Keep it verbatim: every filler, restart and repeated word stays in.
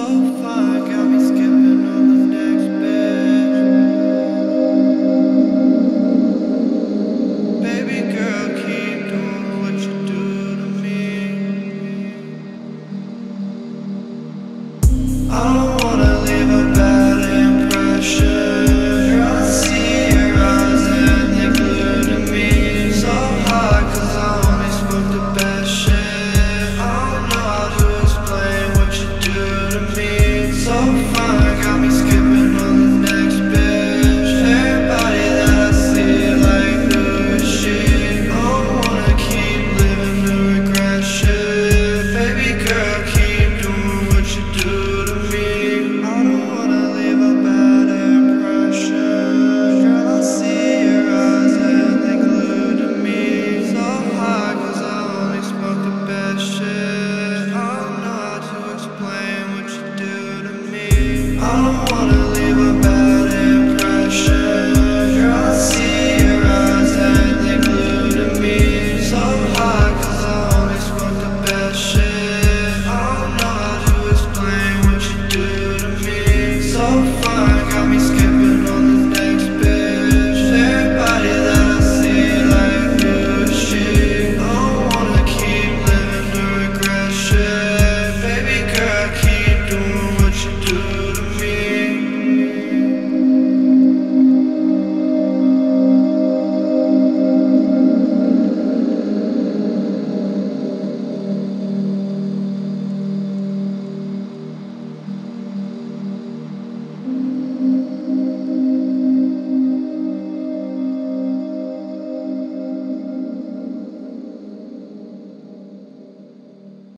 far, got me skipping on the next bed. Baby girl, keep doing what you do to me. I don't wanna leave a bad impression.